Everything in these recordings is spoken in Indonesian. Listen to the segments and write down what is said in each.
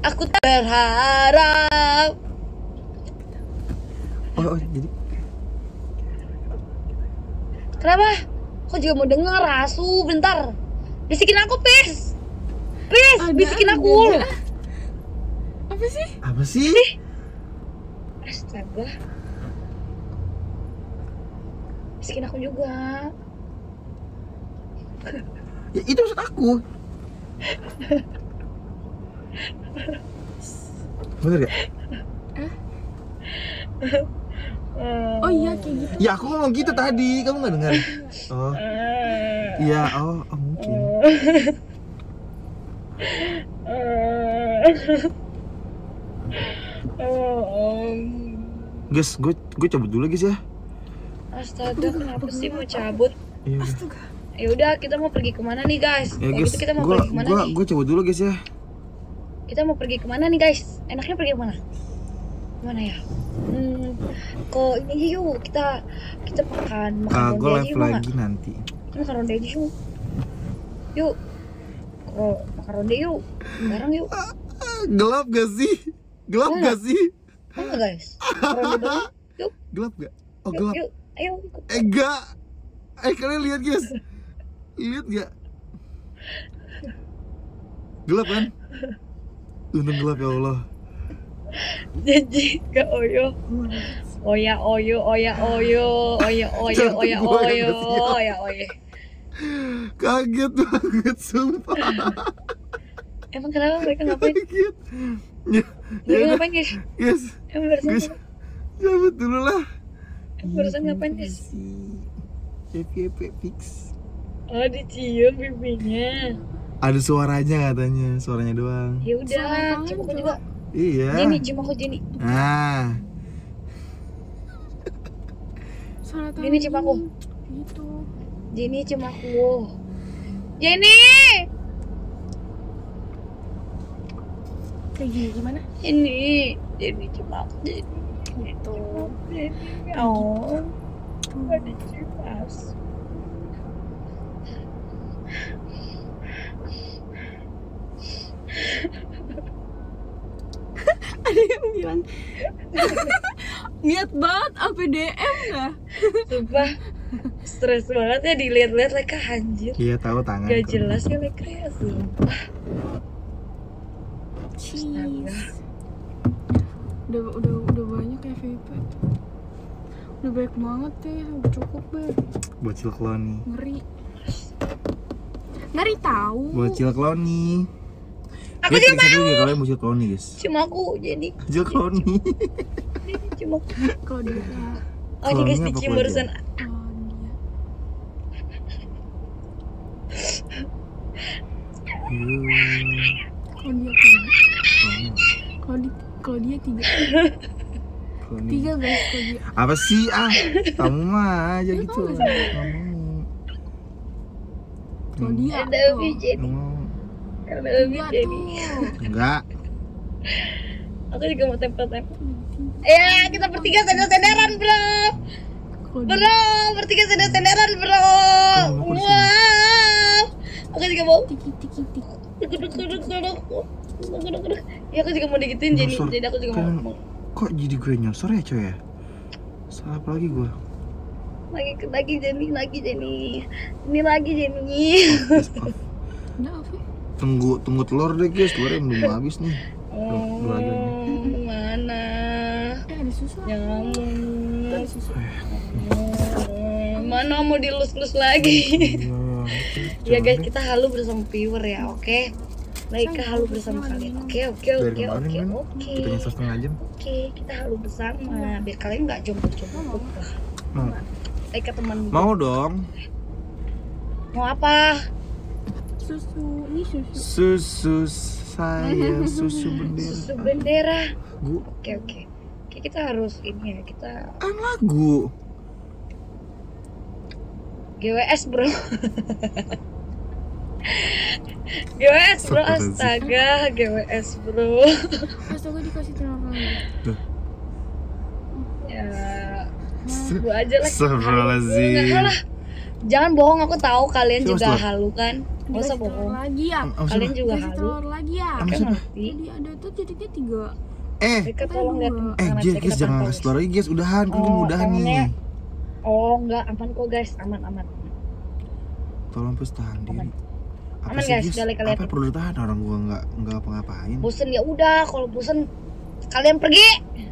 Aku tak berharap. Oh jadi Kenapa? Kok juga mau denger asu bentar. Bisikin aku, Pis. Pis, bisikin aku. apa sih? Astaga. Bisikin aku juga. Ya itu maksud aku. Bener gak? Oh iya kayak gitu. Ya aku ngomong gitu tadi, kamu gak dengar? Oh iya, oh mungkin. Guys, gue cabut dulu guys ya. Astaga, kenapa sih mau cabut? Iya. Astaga. Ya udah, kita mau pergi kemana nih, guys? Ya Kalau guys, gitu kita mau pergi kemana nih? gue cabut dulu guys ya. Kita mau pergi kemana nih, guys? Enaknya pergi kemana? Kemana ya? Kok ini aja yuk, kita makan Gue ronde aja live yuk, lagi nanti. Kita makan ronde aja yuk. Yuk. Kalau makan ronde yuk, bareng yuk. Gelap gak sih? Gelap gak sih? Enggak, guys? Makan ronde bareng. Yuk. Gelap gak? Oh Yuk, gelap. yuk. Ayo. Ikut. Enggak. Kalian lihat guys. Lihat gak? Gelap kan? Untung gelap ya Allah. Janji ke Oyo. Oya oyo. Kaget banget sumpah. Emang kenapa mereka ngapain? Kaget. Mereka ngapain, guys? Guys. Emang barusan Guys. Cabut dulu lah. barusan ngapain, guys? FYP fix. Oh, dicium pipinya. Ada suaranya katanya, suaranya doang. Ya udah, cium aku juga. Iya. Jenny, cium aku Jenny. Nah, Jenny cium aku. Gitu. Jenny cium aku. Jenny. Kayak gini gimana? Jenny cium aku. Jenny. Gitu. Jenny. Oh. Ada cium aku. Ada yang bilang niat banget APDM dah. Sumpah stres banget ya dilihat-lihat Leka, anjir. iya tahu tangan. Gak jelas ya Leka ya, sumpah. Cheese. Udah banyak ya FYP. Udah banyak banget ya, udah cukup deh. Bocil kloni. Ngeri tahu. Bocil kloni. Aku juga mau. Ya, kalian bocil kloni guys. Cium aku Jenny. Bocil kloni. Cium aku. Kalau dia Oh ini guys, Klonnya apa dicium keluarga? barusan. Kalau dia 3. Kloni. 3 guys kalau dia. Apa sih kamu mah aja gitu. Ngomong. Kalau dia Ada Obi Jenny. Ngomong. Ada Obi Enggak Jenny. tuh. Enggak. Aku juga mau tempel-tempel. Ya kita bertiga sender-senderan bro. Bro, bertiga sender-senderan bro. Wow. Aku juga mau. Tik. Duduk. Ya aku juga mau digituin Jenny. Nyosor. Jadi aku juga Kan- mau. Kok jadi gue nyosor ya coy ya? Salah apa lagi gue? Lagi Jenny. Ini lagi Jenny. Udah apa? Tunggu telur deh guys, telurnya belum habis nih. Belum lagi. Mana? Ada susu. Nyamuk. Ada susu. Mana mau dilus-lus lagi? Ya guys, kita halu bersama viewer ya, oke? Baik, halu bersama kalian. Oke. Dari kemarin kan kita nyosor setengah jam. Oke, kita halu bersama biar kalian nggak jomblo-jomblo lah. Mau? Baik teman. Mau dong. Mau apa? Susu. Ini susu. Susu saya, susu bendera. Susu bendera. Gu, Oke. Oke, kita harus ini ya, kita kan lagu. GWS bro. GWS bro, astaga, GWS bro. Astaga dikasih telur lagi. Tuh. Ya, gua aja lah. Astagfirullahaladzim. Enggak lah. Jangan bohong, aku tahu kalian Coba, juga Star. halu kan. Gak usah Dikasih telur bohong. lagi ya. Kalian juga Dikasih halu. telur lagi ya. Sama Kan siapa? ngerti. Jadi ada tuh jadinya 3. Mereka tolong lihat tangan Guys, saya, kita jangan pantau, kasih telur lagi guys, udahan, kan Oh, belum udahan nih. tangannya. Oh enggak, aman kok guys, aman. Tolong please tahan diri. Aman. Apa Aman, sih guys, guys? udah lihat. Apa perlu ditahan, orang gua nggak apa-ngapain. Bosen ya udah, kalau bosen kalian pergi.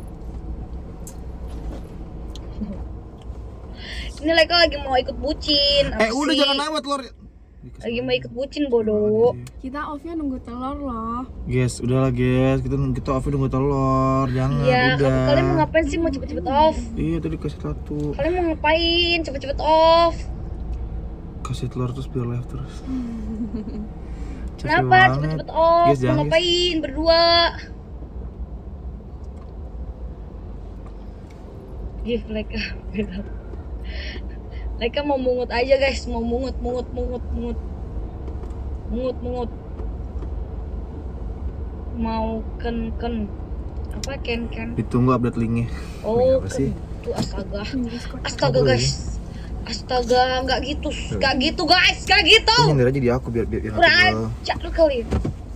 Ini Leka lagi mau ikut bucin. Apa Udah sih? jangan amat telur. Lagi mau ikut bucin bodoh. Kita off-nya nunggu telur loh. Guys, udahlah guys, kita off nunggu telur, jangan Iya, udah. kalian mau ngapain sih? Mau cepet-cepet off? Iya tadi kasih satu, Kalian mau ngapain? Cepet-cepet off. kasih telur terus biar live terus. Capek Kenapa? banget. Cepet-cepet off. Guys, Mau jangan, ngapain berdua? Gih, Leka mau mungut aja guys, mau mungut. Mau ken apa ken. Ditunggu update linknya. Oh, Apa sih? Tuh astaga Apa guys. Astaga, nggak gitu guys, nggak gitu. Nyindir aja di aku biar Kurang ajar lu kali.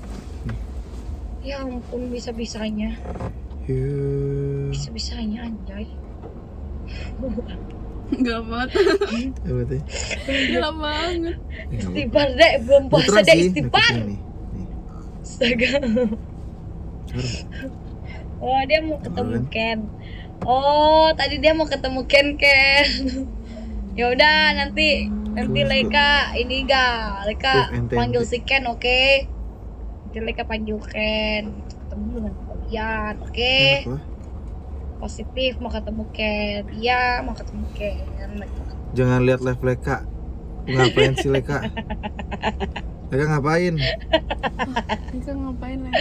Ya ampun, bisa-bisanya anjay. Enggak banget. Apa tuh? Enggak banget. Istighfar deh, belum puasa deh istighfar. Nih. Astaga. Oh, dia mau ketemu Ken. Oh, tadi dia mau ketemu Ken. Ya udah, nanti Leka Leka panggil si Ken, oke? Nanti Leka panggil Ken, ketemu dengan kalian, oke? Positif mau ketemu Ken. Iya, mau ketemu Ken. Jangan lihat live Leka. Ngapain sih Leka? Leka ngapain? Kita ngapain lagi?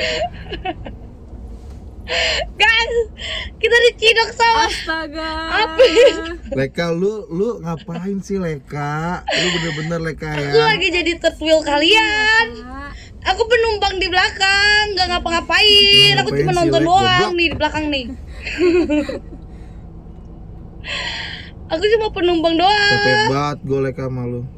Guys, kita diciduk sama Astaga. apa? Leka lu ngapain sih Leka? Lu bener-bener Leka Aku ya. lagi jadi third wheel kalian. Aku penumpang di belakang, nggak ngapa-ngapain. Aku Ngapain cuma sih, nonton Lek? doang Goblok. nih di belakang nih. Aku cuma penumpang doang. Capek banget gue Leka sama lu.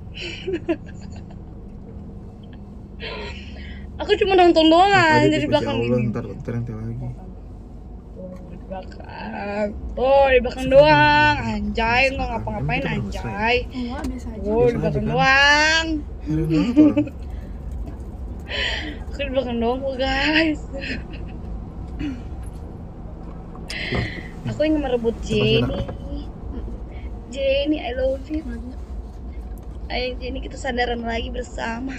Aku cuma nonton doang Apa aja, aja di Guys, belakang Masya Allah, ini. ntar lagi. Di belakang. Oh, di belakang doang. Anjay, nggak ngapa-ngapain Emang kita anjay. Enggak, biasa aja. Oh, di Biasa belakang aja, kan? doang. Heran banget orang. Aku di belakang doang kok guys. Aku ingin merebut Jenny, I love you. Ayo Jenny, kita sandaran lagi bersama.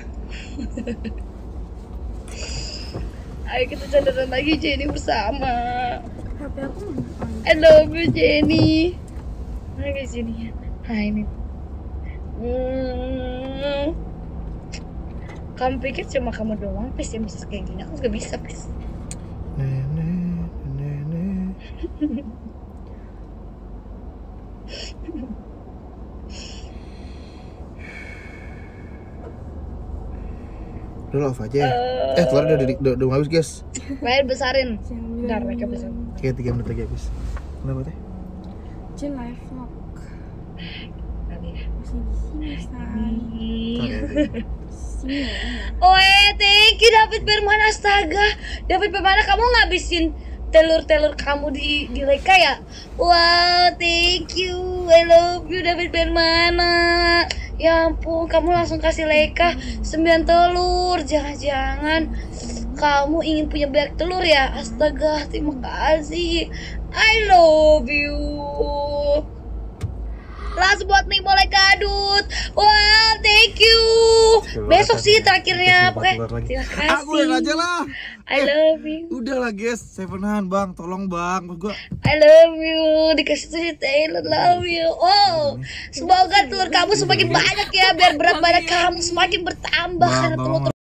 Ayo kita sandaran lagi Jenny bersama. HP aku mana? I love you Jenny. Mana guys Jenny? Hai ini. Kamu pikir cuma kamu doang Pis yang bisa kayak gini? Aku gak bisa Pis. Nenek. Udah off aja. Telur udah habis guys. Bayar besarin. Bentar mereka besarin. Kayak 3 menit lagi habis. Kenapa teh? Jin live vlog. Kali ya. Masih di sini, say. Sini ya. Oe, thank you David Permana, astaga. David Permana, kamu ngabisin telur kamu di Leka ya? Wow, thank you. I love you David Permana. Ya ampun, kamu langsung kasih Leka 9 telur. Jangan-jangan kamu ingin punya banyak telur ya? Astaga, terima kasih. I love you. Langsung buat nih boleh kadut. Wow, thank you. Besok sih terakhirnya. Oke, terima kasih. Aku lihat aja lah. I love you. Udah lah guys, Sevenan bang, tolong bang, gua. I love you. Dikasih tuh Taylor, love you. Oh, semoga telur kamu semakin banyak ya, biar berat badan kamu semakin bertambah karena telur